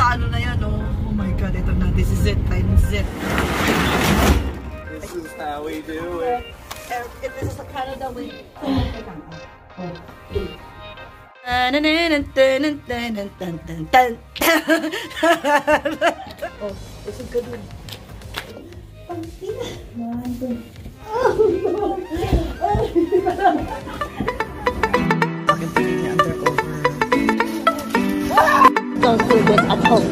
naka-ano na yan, oh. Oh my God, ito na. This is it. Times it. This is how we do it. If this is the Canada way. Oh, this is good one. Aking tingin niya undercover. Don't do this at home.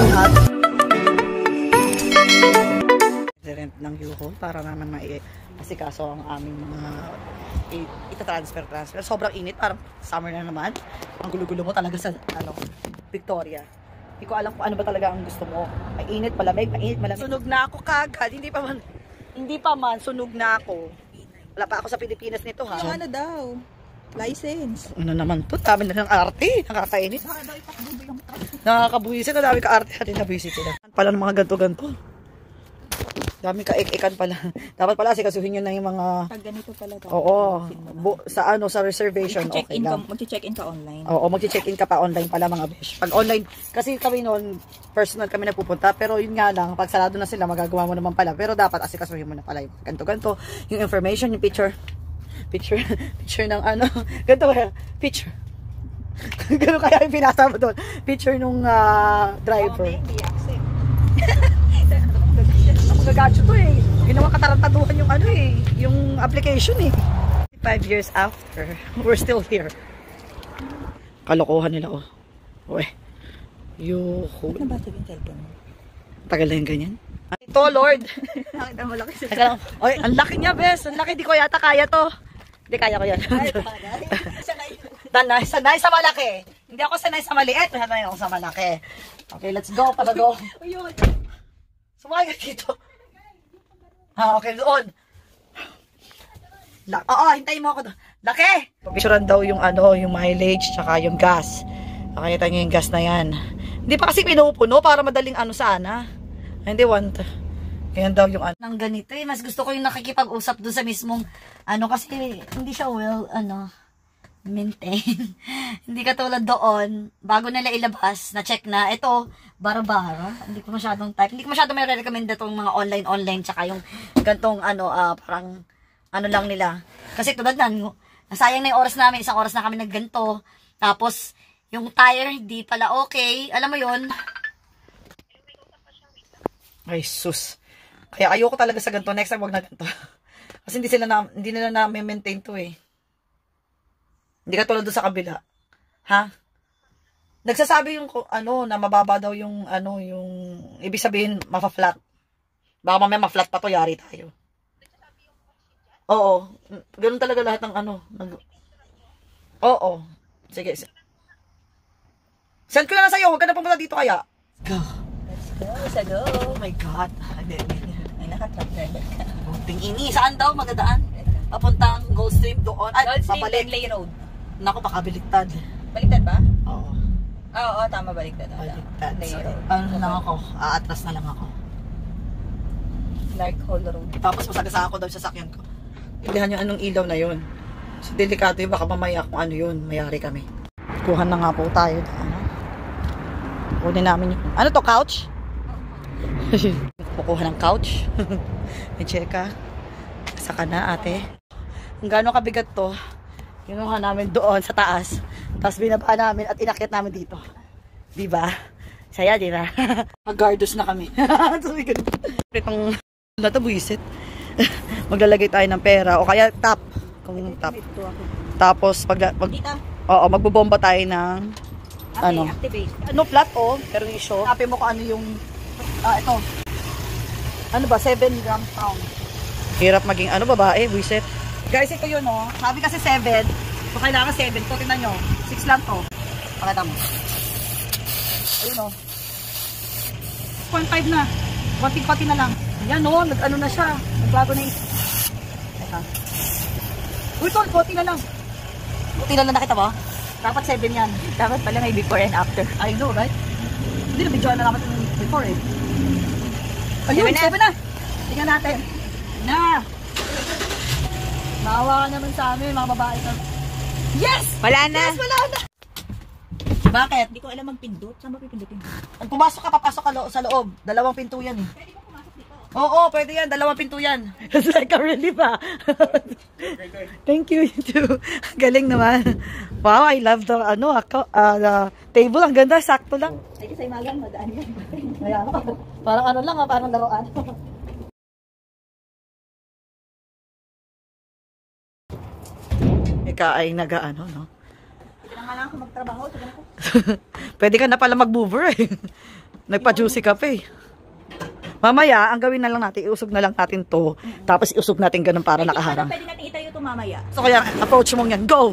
Rent ng U-Haul para naman maasikaso ang aming mga ita-transfer. Sobrang init, parang summer na naman. Ang gulo-gulo mo talaga sa Victoria. Hindi ko alam kung ano ba talaga ang gusto mo. Mainit, malamig, mainit, malamig. Sunog na ako kagad. Hindi pa man, sunog na ako. Wala pa ako sa Pilipinas nito, ha? Ano daw? License. Ano naman to? Dami na ng arte. Nakakainit. Nakakabuisit. Dami ka arte. Hati nabuisit sila. Pala ng mga ganto-ganto. Dami ka ikan pala. Dapat pala sikasuhin nyo na yung mga... Pag ganito pala. Oo. Sa reservation. Okay lang. Mag-check-in ka online. Oo, mag-check-in ka pa online pala mga besh. Pag online, kasi kami noon, personal kami nagpupunta. Pero yun nga lang, pag sarado na sila, magagawa mo naman pala. Pero dapat asikasuhin mo na pala yung ganto-ganto. Yung information, yung picture ng ano. Ganto kaya, picture. Gano'n kaya yung pinasa mo doon. Picture nung driver. Gagacho to eh. Ginawa katarantaduhan yung ano eh. Yung application eh. 5 years after, we're still here. Kalokohan nila oh. Uy. Ano ba ito yung cellphone mo? Tagal na yung ganyan. Ito Lord. Nakita mo laki siya. Oy, ang laki niya bes. Ang laki. Di ko yata kaya to. Hindi kaya ko yan. Sanay sa malaki. Hindi ako sanay sa maliit. Sanay ako sa malaki. Okay, let's go. Para go. Sumakay ka dito. Okay, doon. Oo, hintayin mo ako doon. Laki! Pipisuran daw yung yung mileage, tsaka yung gas. Nakita niyo yung gas na yan. Hindi pa kasi pinupuno para madaling sana. Hindi want. Yan daw yung nang ganito eh. Mas gusto ko yung nakikipag-usap doon sa mismong kasi hindi siya maintain. Hindi katulad doon, bago nila ilabas, na-check na, ito, bara-bara. Hindi ko masyadong type. Hindi ko masyadong may recommend itong mga online, tsaka yung gantong, parang, lang nila. Kasi tulad nasayang na yung oras namin, isang oras na kami nagganto. Tapos, yung tire, hindi pala okay. Alam mo yun? Ay, sus. Kaya ayoko talaga sa ganto. Next time, wag na ganto. Kasi hindi nila na-maintain to eh. Hindi ka tulad doon sa kabila. Ha? Nagsasabi yung na mababa daw yung yung ibig sabihin mafa-flat. Baka mamaya ma-flat pa to, yari tayo. Oo. Ganun talaga lahat ng Oo. Sige. Send ko na lang sa'yo. Huwag ka na pumunta dito kaya. Go. Let's go. Oh my God. May nakatrack-driver ka. Bunting ini. Saan daw magadaan? Papuntang Goldstream doon. Goldstream, Bentley Road. Naku, baka baliktad. Baliktad ba? Oo. Oo, tama, baliktad. Baliktad. So, Road. ano lang ako? Aatras na lang ako. Clark Hall Road. Tapos masagasa ako daw sa sakyan ko. Pilihan yung anong ilaw na yun. So, delikado yun. Baka mamaya kung ano yun, mayari kami. Kuhan na nga po tayo. Kunin namin yung... Ano to, couch? Kukuha ng couch. May cheka. Saka na, ate. Kung gaano kabigat to, kinuha namin doon sa taas. Tapos binaba namin at inakyat namin dito. Diba? Saya, di ba? Mag-gardos na kami. Itong natabuisit. Maglalagay tayo ng pera o kaya tap. Kung tap. Tapos magbobomba tayo ng activate. Flat permission. Happy mo kung ano yung ito. Ano ba? 7 grams pound. Hirap maging babae, buisit. Guys, ito yun sabi kasi 7. So kailangan 7. So tingnan nyo. 6 lang to. Pakita mo. Ayun 0.5 na. Konti-konti na lang. Yan nag-ano na siya. Nagbago na Teka. Uy, tol, konti na lang. Konti na lang, nakita ba? Dapat 7 yan. Dapat pala may before and after. I know, right? Hindi na video na naman before eh. Ayun, 7 na. Tingnan natin. Na! Maawa ka naman sa amin, mga babae ka. Yes! Wala na! Yes, wala na! Bakit? Hindi ko alam magpindot. Saan ba pipindutin? Kung pumasok ka, papasok ka sa loob. Dalawang pinto yan eh. Pwede ko pumasok dito. Oo, pwede yan. Dalawang pinto yan. It's like a relief ah. Thank you, you too. Galing naman. Wow, I love the, the table. Ang ganda, sakto lang. Ay, kasi magang madaan yan. Kaya, parang ano lang, parang laruan. Ika ay nag-ano, no? Hindi na nga lang ako magtrabaho. Sabi ko. Pwede ka na pala mag-mover eh. Nagpa-juicy ka pa eh. Mamaya, ang gawin na lang natin, iusog na lang natin to. Tapos iusog natin ganun para nakaharang. Pwede natin itayo ito mamaya. So kaya, approach mo yan. Go!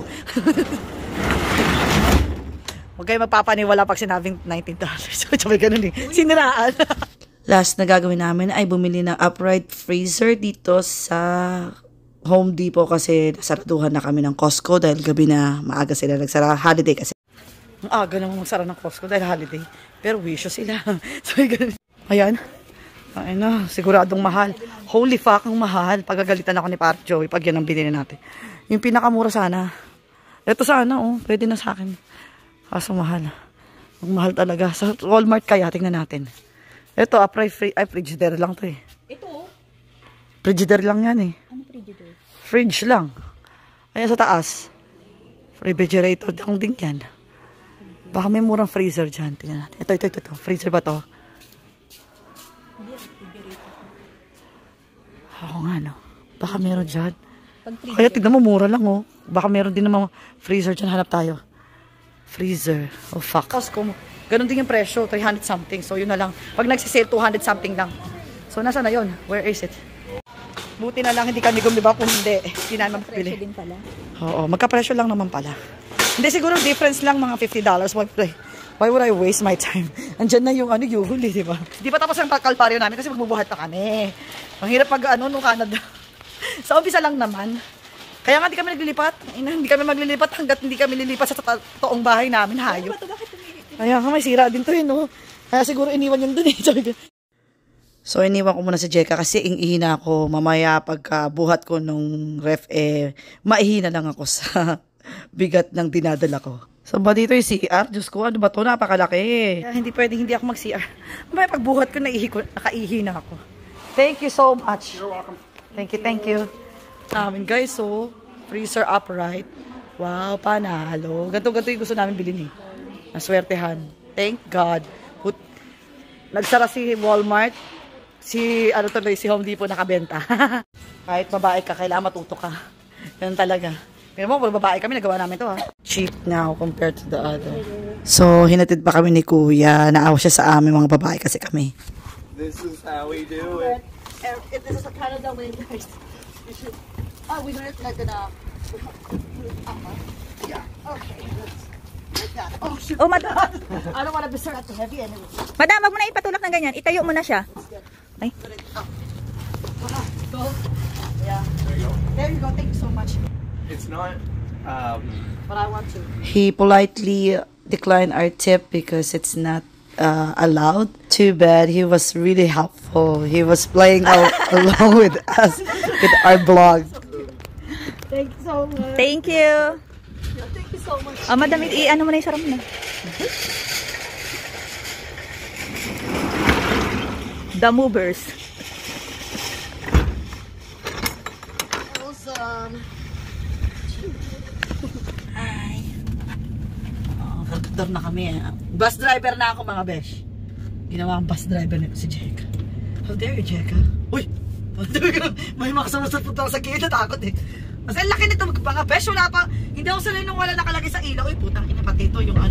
Huwag kayo magpapaniwala pag sinabing $19. Sabi ganun eh. Siniraan. Last na gagawin namin ay bumili ng upright freezer dito sa Home Depot kasi nasaraduhan na kami ng Costco dahil gabi na maaga sila nagsara. Holiday kasi. Ang aga naman magsara ng Costco dahil holiday. Pero wisyo sila. So, ganun. Ayan. Ay na, siguradong mahal. Holy fuck, ang mahal. Pagagalitan ako ni Park Joey pag yan ang binili natin. Yung pinakamura sana. Ito sana, oh. Pwede na sa akin. Kaso mahal. Ang mahal talaga. Sa Walmart kaya, tingnan natin. Ito, frigidaire lang to eh. Ito? Frigidaire lang yan eh. Ano frigidaire? Fridge lang. Ayan sa taas. Refrigerator lang din yan. Baka may murang freezer dyan. Tingnan natin. Ito. Freezer ba to? Oo nga no. Baka meron dyan. Kaya tignan mo, mura lang oh. Baka meron din naman freezer dyan. Hanap tayo. Freezer. Oh fuck. Costco mo. Ganon din yung presyo. 300 something. So yun na lang. Pag nagsisale, 200 something lang. So nasa na yun? Where is it? Buti na lang hindi kami gumiba kung hindi namin mapili. Presyo din pala. Oo, magka-presyo lang naman pala. Hindi, siguro difference lang mga $50. Why would I waste my time? Andyan na yung yuhuli, di ba? Di pa tapos ang kalparyo namin kasi magbubuhat na kami. Ang hirap pag nung Canada. Sa umpisa lang naman. Kaya nga di kami naglilipat. Hindi kami maglilipat hanggat hindi kami lilipat sa toong bahay namin. Hayop. Kaya nga may sira din to no? Kaya siguro iniwan yun dun eh. So, iniwan ko muna si Jeka kasi ihina ako. Mamaya pagka buhat ko nung ref, maihina lang ako sa bigat ng dinadala ko. So, ba dito yung CR? Diyos ko, ano ba to? Napakalaki. Kaya hindi pwedeng hindi ako mag-CR. Mamaya pagbuhat ko, nakaihina ako. Thank you so much. You're welcome. Thank you. Guys, so, freezer upright. Wow, panalo. Ganto yung gusto namin bilhin eh. Naswertehan. Thank God. Nagsara si Walmart. Si Home Depot nakabenta. Kahit babae ka, kailangan matuto ka. Ganun talaga. Pero mo, pag babae kami, nagawa namin to ha. Cheap now compared to the other. So, hinatid pa kami ni Kuya. Naawa siya sa amin mga babae kasi kami. This is how we do it. If this is a Canada way, guys, we should... Oh, we don't like gonna... Yeah, okay. Like that. Oh, shoot. Oh, madam. I don't wanna be so heavy anyway. Madam, wag mo na ipatulak ng ganyan. Itayo mo na siya. Ay. Go. Yeah. There you go. There you go. Thank you so much. It's not, But I want to. He politely declined our tip because it's not allowed. Too bad. He was really helpful. He was playing along with us with our blog. Thank you so much. Thank you. Thank you so much. Madam, ano mo na yung sarap na. The Movers. Awesome. Hi. Hagdar na kami. Bus driver na ako mga besh. Ginawa ang bus driver nito si Jeka. How dare you, Jeka? Uy! May makasamusat punta ako sa gilid. Natakot eh. Mas ang laki nito mga besh. Wala pa. Hindi ako sanay nung wala nakalagay sa ilaw. Uy, putang ina pati ito. Yung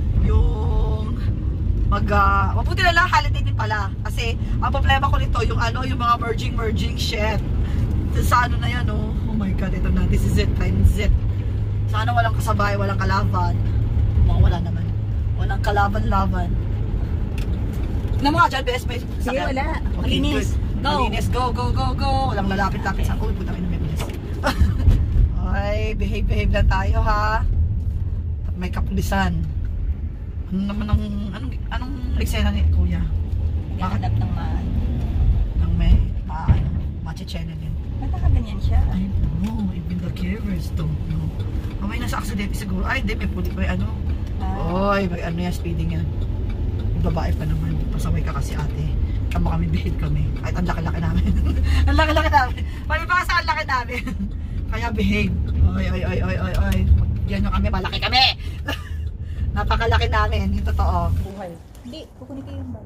mabuti na lang holiday din pala. Kasi ang problema ko nito yung mga merging shit. Sa na yan oh. Oh my god, ito na. This is it. Time is it. Sana walang kasabay, walang kalaban. Wala naman. Walang kalaban-laban. Na mga dyan, best friend. Sige, wala. Okay, Malinis. good. Go. Malinis. Go. Walang lalapit-lapit sa uy, putang ina may bilis. Ay, behave lang tayo ha. At may kapulisan. Ano naman anong eksena ni Kuya? Naghahanap ng may machichene din. Nagkakaganyan siya. I know, even the carers don't know. May nasa aksidente siguro. Ay, hindi, may Oy, ano yan, speeding yan. Yung babae pa naman. Pasaway ka kasi ate. Tama kami, behave kami. Kahit ang laki-laki namin. Ang laki-laki namin. Palibasa ang laki namin. Kaya behave. Oy. Yan yung kami, malaki kami. Napakalaki namin. Yung totoo. Buhay. Hindi, kukunin ko yung bag.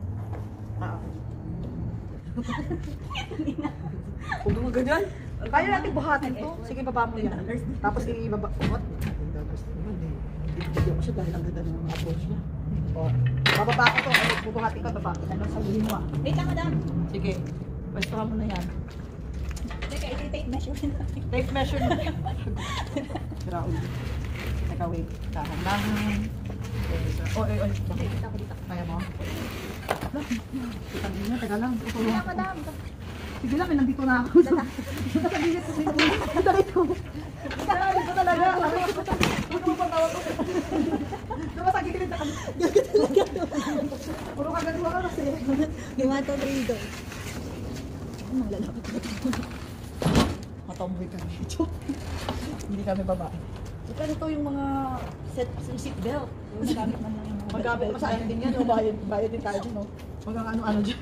Huwag mo ganyan. Kaya natin buhatin to. Sige, baba mo yan. Tapos ibaba. What? Hindi mo siya dahil ang ganda ng mga approach niya. Bababa ko to. Bubuhatin ko, baba. Ano sabihin mo ah? Wait lang, madam. Sige. Pwestuhan mo na yan. Teka, iti-tape measure na. Tape measure mo. Graul. Teka, wait. Tahan lang. Oy. Dito ako dito. Kaya mo? Kita niyo, teka lang. Wait lang, madam. Sige lang, nandito na ako. Nakagilid ko sa'yo. Dito talaga. Huwag mo patawa ko. Diba sa gilid na kami? Puro kagagawa ka kasi. Gimato Rido. Ano lalapit ko? Matomboy kami. Hindi kami babae. Pero ito yung mga seatbelt. Magamit man lang yung Magamit pa sa akin din yan. Bayad din tayo din. Magang ano-ano dyan.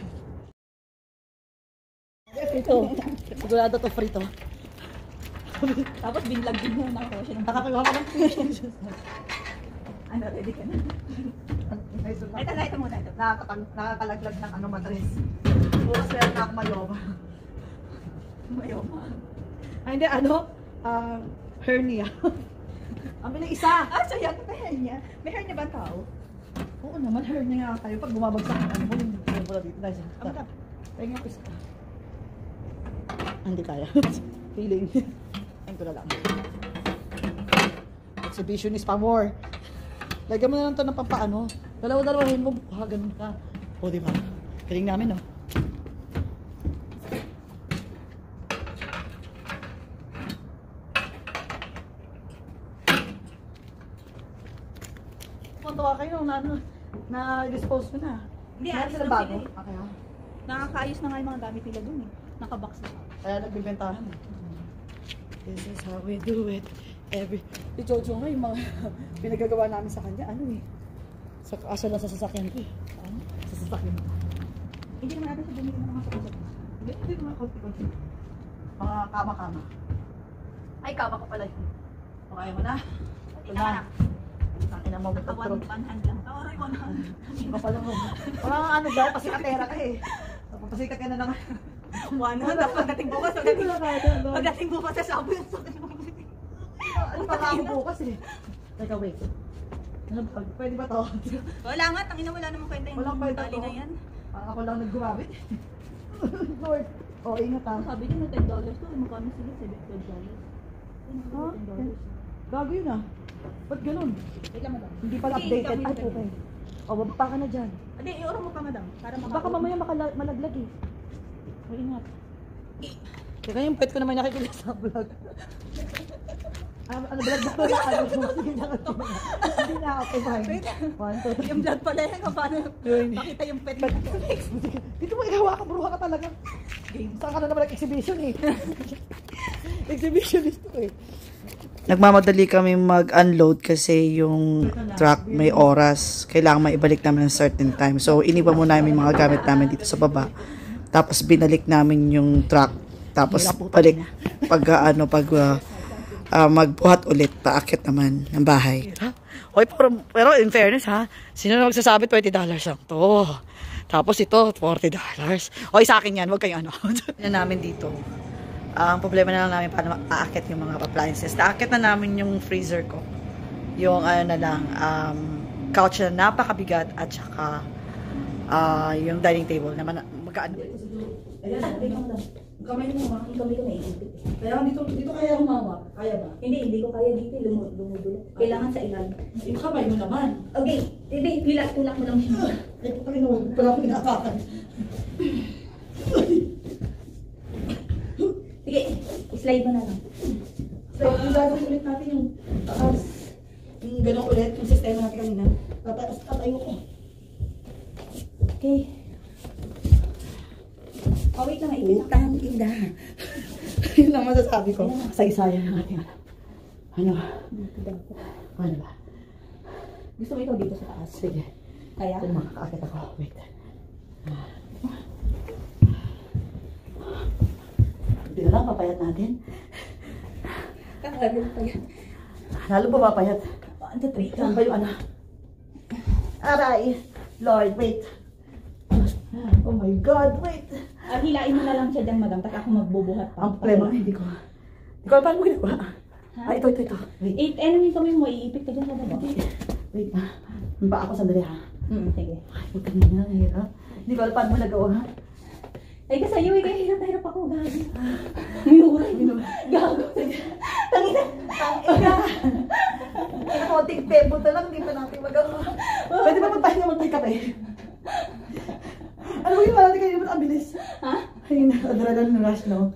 Ito. Sigurado to free to. Tapos binlag din mo nakuha siya ng Nakapagawa ka ng fish. ano, ready ka na? Ito muna. Ito. Nakakalaglag ng ano madres. Puro swerte na ako mayoba. Mayoma. Ay hindi, ano? Hernia. Ang bilang isa. So yan, may hernia. May hernia ba ang tao? Oo naman, hernia nga kayo. Pag bumabagsak ang ano mo, yung pula dito. Dahil sa tingin ko isa. Hindi kaya. Feeling. Ayun ko na lang. Exhibitionist pa more. Lagyan mo na lang ito ng pampaano. Dalawa-dalawahin mo. Ganun ka. O, diba? Galing namin, no? Puntawa kayo na-dispose ko na. Hindi, Meron ayos sila lang bago. sila eh. Okay, Nakakaayos na nga yung mga gamit nila dun eh. Nakabox na. Kaya nagbibentahan. This is how we do it. Si Jojo nga yung mga pinagagawa namin sa kanya, ano eh. Asa lang sa sasakyan ko eh. Ano? Sa sasakyan ko. Hindi naman natin siya bumili ng mga kapatid. Hindi mga konti-konti. Mga kama-kama. Ay, kama ko pala yun. Okay mo na? Ito na. Ang ina mo, Nakawan panhan lang. Aray ko na. Iba pala mo. Wala nga ano daw, pasikatera ka eh. Pasikat ka na lang. One on, pagdating bukas. Pagdating bukas sa sabo yung sakit mo. Ano pa nga ako bukas eh. Teka, wait. Ano ba? Pwede ba to? Wala nga, tangina wala namang kwenta yung Walang kwenta tali to. na yan. Ako lang naggumamit. Lord. O, ingat ha. Sabi niya na $10 to, magkano sila? $7. Ha? Gago yun ah. Ba't ganun? Wait lang, madam. Hindi pala Sige, updated. ikaw Ay, yung okay. O, bababa ka na dyan. Hindi, i-oro mo pa, madam. Para Baka mamaya malaglag eh. O, ingat. Teka, yung pet ko naman nakikinig sa vlog. Ano vlog na ko na ano? Sige na ako. Hindi na ako. Fine. 1, 2, 3. Yung vlog pala yan, kung paano makita yung pet mo. Dito mo igawa ka, bruha ka talaga. Saan ka na naman nag-exhibition eh? Exhibitionist ko eh. Nagmamadali kami mag-unload kasi yung truck may oras. Kailangan maibalik namin ng certain time. So, iniwan mo namin mga gamit namin dito sa baba. Tapos, binalik namin yung truck. Tapos, balik. Magbuhat ulit. Paakit naman ng bahay. Oy, pero in fairness ha, sino na magsasabi $20 lang to? Tapos ito, $40. Oy, sa akin yan. Huwag kayong ano. Yan namin dito. Ang problema na lang namin paano aakit yung mga appliances. Naakit na namin yung freezer ko. Yung couch na napakabigat at saka yung dining table na magkaano. Ayan, kamay mo ma. Kamay ko naiipit. Kaya dito kaya humawak. Kaya ba? Hindi ko kaya dito. Lumudulot. Kailangan sa ilan. Yung kamay mo naman. Okay, hindi, tulak mo lang siya. Ay, Panginoon, pala ako inaatakan. Sige, slide mo na lang. So, ang gagawin ulit natin yung yung gano'n ulit, yung sistema natin kanina. Tatayo ko. Okay. Oh, wait lang. Utang ina. Yun lang masasabi ko. Saysaya ng ating ano ba? Gusto mo ikaw dito sa taas? Sige. Kaya? Ito makakakit ako. Wait. Hindi na lang, papayat natin. Kakagano pa yan. Lalo pa papayat. 1, 2, 3. Saan ba yung ano? Aray! Lord, wait. Oh my God, wait. Hilain mo na lang siya dyan, madam. Tapos ako magbubuhat pa. Ang problema, hindi ko. Hindi ko, paano mo ginagawa? Ah, ito. Wait. Ano yung kami mo? Iipit ka dyan sa baba. Wait, ba ako sandali ha? Sige. Ay, puta nina, nahirap. Hindi ko alam paano mo nagawa ha? Ay, kasi sa'yo, kaya hirap ako, gago. Minura. Gago. Tangina. Ina, konting tempo na lang, hindi pa natin magawa. Pwede ba magpahinga naman tayo kape? Ano mo yung malati kayo naman ang bilis? Ha? Ay, adrenaline rush, no?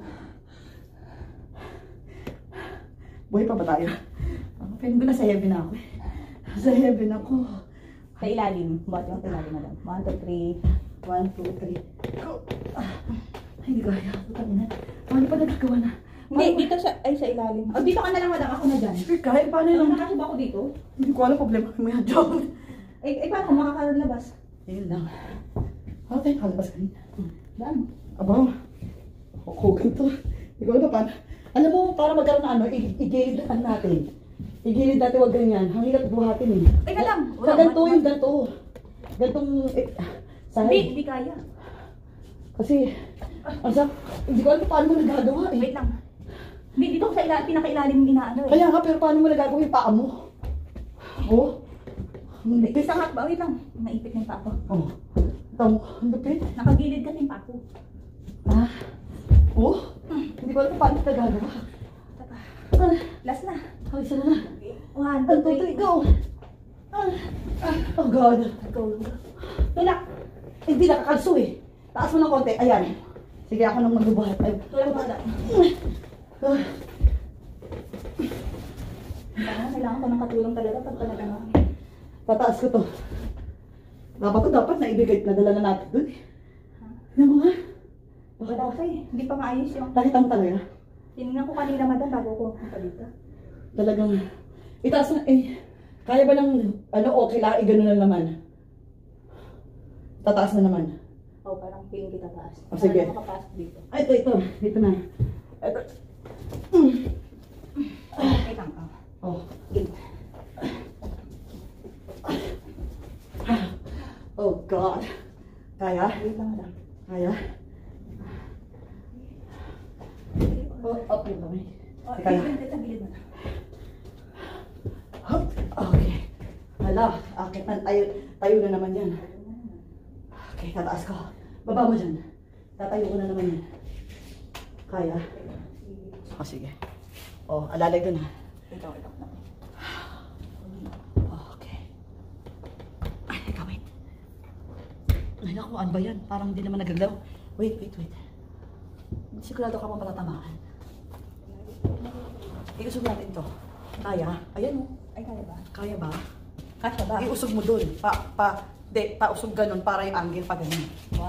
Buhay pa ba tayo? Pwede ko na sa heaven ako eh. Sa heaven ako. Sa ilalim. Ba't yung sa ilalim, madam? 1, 2, 3. 1, 2, 3. Go! Ay, hindi ko kaya. Putang ina. Paano pa nagkagawa na? Hindi, dito sa ilalim. O, dito ka na lang, madam. Ako na dyan. Kahit paano yun? Nakakasya ba ako dito? Hindi ko alam problema ko may job. Paano kung makakalabas? Ayun lang. Okay, kalabas kanina. Daan. Aba, hukugan to. Hindi ko alam pa paano. Alam mo, para magkaroon na ano, igilid natin. Igilid natin, wag ganyan. Ang hirap buhatin eh. Teka lang. Sa ganito yung ganito. Gantong side. Hindi kaya. Kasi, hindi ko alam pa paano mo nagagawa eh. Wait lang. Hindi, dito ko sa pinakailalim yung inaano eh. Kaya nga, pero paano mo nagagawa yung paa mo? Oh. Ang lupit. Isa nga ba? Wait lang. Naipit na yung pako. Oh. Ang lupit. Nakagilid kasi yung pako. Ah. Oh. Hindi ko alam pa paano nagagawa. Last na. Ay, isa na. 1, 2, 2, 3, 3, go! Oh God. go. Tulak. Hindi nakakalso eh. Taas mo ng konti. Ayan. Sige, ako nang magbubuhat. Ay. Tulak mo na. Kailangan ko ng katulong talaga pag talaga na. Tataas ko to. Dapat naibigay. Nadala na natin dun eh. Ano mo nga? Wala ka eh. Hindi pa maayos yung... Nakita mo talaga? Tinignan ko kanina, madam, bago ko punta dito. Talagang... Itaas na eh. Kaya ba ng ano okay lang? Gano'n na naman. Tataas na naman. Parang feeling kita taas. Oh, sige. Para makapasok dito. Ay, ito. Dito na. Ito. Okay lang. Oh. Oh God. Kaya? Wait lang, madam. Kaya? Oh, up yung kami. Teka lang. Tagilid na. Hop. Okay. Hala, akit na. Tayo na naman yan. Okay, tataas ko. Baba mo dyan. Tatayo ko na naman yan. Kaya? Oh, sige. Oh, alalay doon ha. Ito. Okay. Ay, teka, wait. Ay, naku, ano ba yan? Parang hindi naman nagagalaw. Wait. Sigurado ka pa matatamaan. Iusog natin to. Kaya? Ayan o. Ay, kaya ba? Kaya ba? Kasya ba? Iusog mo dun. Pausog ganun para yung angle pa ganun. 1,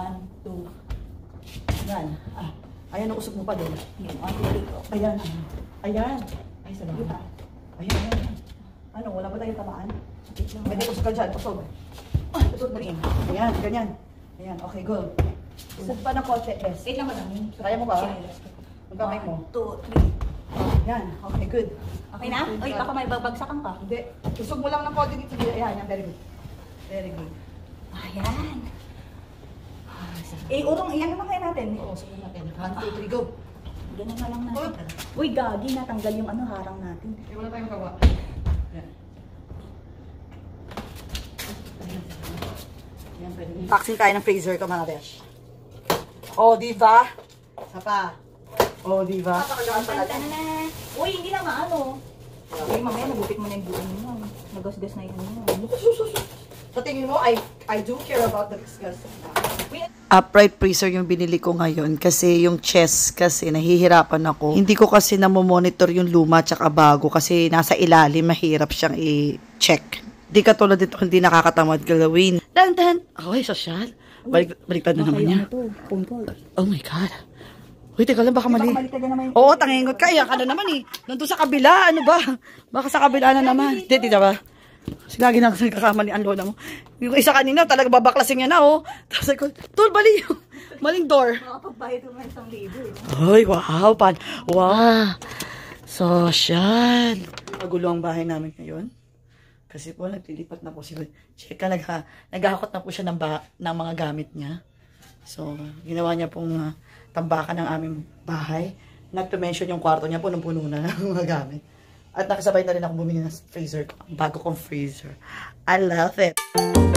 2. Yan. Ayan, usog mo pa dun. 1, 2, 3. Ayan. Ay, salamat. Ayan. Ano, wala ba tayong tamaan? Pwede usog ka dyan. Usog. Usog mo rin. Ayan, ganyan. Ayan, okay, go. Usog pa ng konti, yes. Wait lang, madam. Kaya mo ba? Ang kamay mo. 1, 2, 3. Yan, okay, good. Okay na? Uy, baka may babagsakan ka. Hindi. Usog mo lang ng konti dito. Ayan, very good. Very good. Ayan. Urong, iyan naman kaya natin. Oo, usog natin. 1, 2, 3, go. Ganun na lang natin. Uy, gagi, natanggal yung harang natin. Wala tayong gawa. Yan. Yan, pwede. Unboxing tayo ng freezer ko, mga besh. Oh, diba? Sapa. Oh, diba? Ano na? Uy, hindi na maano. Uy, mamaya nagupit mo na yung buhay mo. Nagasgas na yun. Sa tingin mo, I do care about the disgust. Upright freezer yung binili ko ngayon kasi yung chest kasi nahihirapan ako. Hindi ko kasi namomonitor yung luma tsaka bago kasi nasa ilalim mahirap siyang i-check. Di katulad dito hindi nakakatamad galawin. Dan. Okay, sosyal. Baliktad na naman niya. Oh my God. Uy, teka lang, baka mali. Oo, tangingot ka. Iyan ka na naman eh. Nandun sa kabila, ano ba? Baka sa kabila na naman. Hindi ba? Kasi lagi na nagkakamali ang lola mo. Yung isa kanina, talaga babaklasin niya na, oh. Tapos ako, tol, bali yung maling door. Makapagbayad naman 1,000 eh. Ay, wow, pan. Wow. Social. Magulo ang bahay namin ngayon. Kasi po, naglilipat na po si Cheka. Naghahakot na po siya ng mga gamit niya. So, ginawa niya pong tambakan ng aming bahay. Not to mention yung kwarto niya, punong-puno na ng mga gamit. At nakasabay na rin ako bumili ng freezer ko. Ang bago kong freezer. I love it.